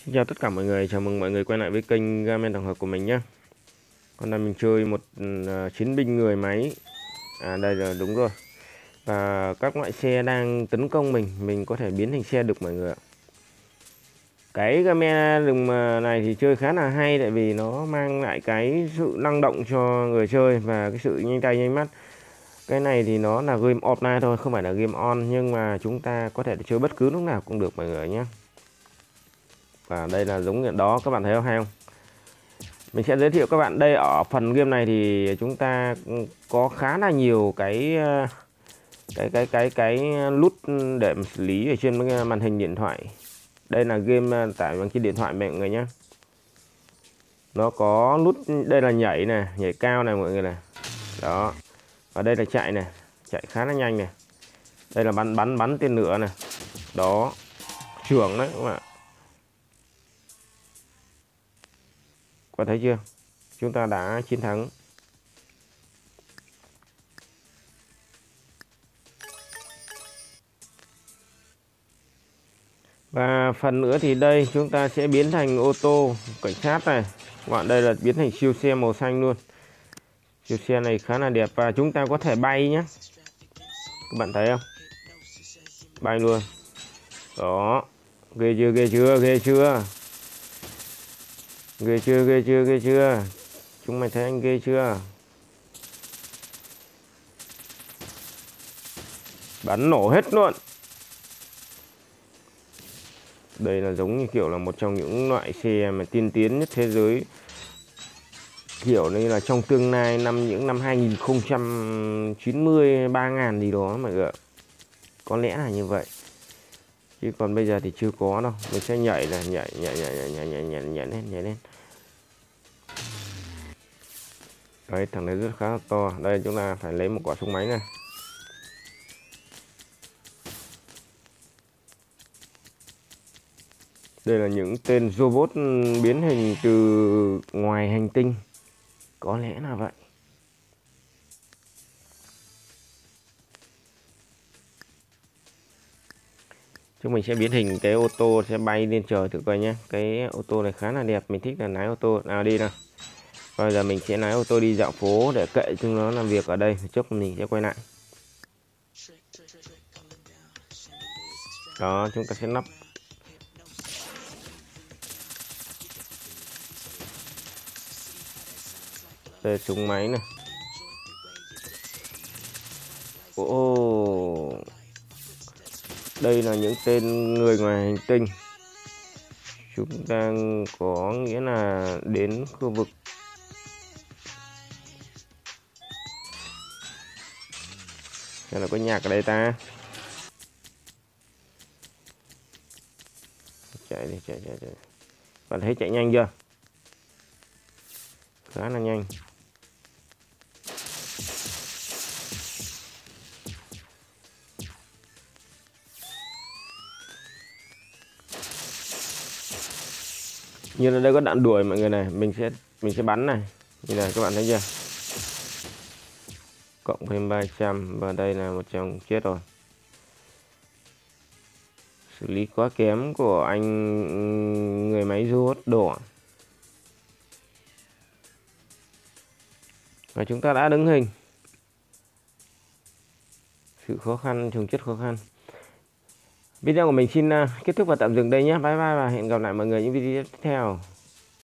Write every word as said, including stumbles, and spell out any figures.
Xin chào tất cả mọi người, chào mừng mọi người quay lại với kênh Game tổng hợp của mình nhé. Hôm nay mình chơi một uh, chiến binh người máy. À đây là đúng rồi. Và các loại xe đang tấn công mình, mình có thể biến thành xe được mọi người ạ. Cái game rừng này thì chơi khá là hay, tại vì nó mang lại cái sự năng động cho người chơi và cái sự nhanh tay nhanh mắt. Cái này thì nó là game offline thôi, không phải là game on, nhưng mà chúng ta có thể chơi bất cứ lúc nào cũng được mọi người nhé. Và đây là giống như đó, các bạn thấy không hay không? Mình sẽ giới thiệu các bạn đây, ở phần game này thì chúng ta có khá là nhiều cái cái cái cái cái nút để xử lý ở trên màn hình điện thoại. Đây là game tải bằng trên điện thoại mọi người nhé. Nó có nút, đây là nhảy này, nhảy cao này mọi người này. Đó. Và đây là chạy này, chạy khá là nhanh này. Đây là bắn bắn bắn tên lửa này. Đó. Trưởng đấy các bạn. Các bạn thấy chưa? Chúng ta đã chiến thắng. Và phần nữa thì đây chúng ta sẽ biến thành ô tô cảnh sát này. Các bạn, đây là biến thành siêu xe màu xanh luôn. Siêu xe này khá là đẹp và chúng ta có thể bay nhé. Các bạn thấy không? Bay luôn. Đó. Ghê chưa, ghê chưa, ghê chưa? Ghê chưa, ghê chưa, ghê chưa? Chúng mày thấy anh ghê chưa? Bắn nổ hết luôn. Đây là giống như kiểu là một trong những loại xe mà tiên tiến nhất thế giới. Kiểu như là trong tương lai năm những năm hai nghìn không trăm chín mươi, ba ngàn gì đó mọi người ạ. Có lẽ là như vậy. Chứ còn bây giờ thì chưa có đâu. Mình sẽ nhảy là nhảy nhảy nhảy nhảy nhảy nhảy nhảy, nhảy lên nhảy lên. Đấy, thằng này rất khá là to. Đây chúng ta phải lấy một quả súng máy này. Đây là những tên robot biến hình từ ngoài hành tinh. Có lẽ là vậy. Chúng mình sẽ biến hình cái ô tô sẽ bay lên trời thử coi nhé. Cái ô tô này khá là đẹp, mình thích là lái ô tô. Nào đi nào. Bây giờ mình sẽ lái ô tô đi dạo phố để kệ chúng nó làm việc ở đây. Trước mình sẽ quay lại. Đó, chúng ta sẽ nắp. Đây súng máy này. Ồ, đây là những tên người ngoài hành tinh. Chúng ta có nghĩa là đến khu vực xem là có nhạc ở đây ta. Chạy đi, chạy chạy chạy. Bạn thấy chạy nhanh chưa? Khá là nhanh. Như là đây có đạn đuổi mọi người này, mình sẽ mình sẽ bắn này. Như này các bạn thấy chưa? Cộng thêm ba trăm và đây là một trong chết rồi. Xử lý quá kém của anh người máy robot đỏ. Và chúng ta đã đứng hình. Sự khó khăn, chồng chất khó khăn. Video của mình xin kết thúc và tạm dừng đây nhé. Bye bye và hẹn gặp lại mọi người những video tiếp theo.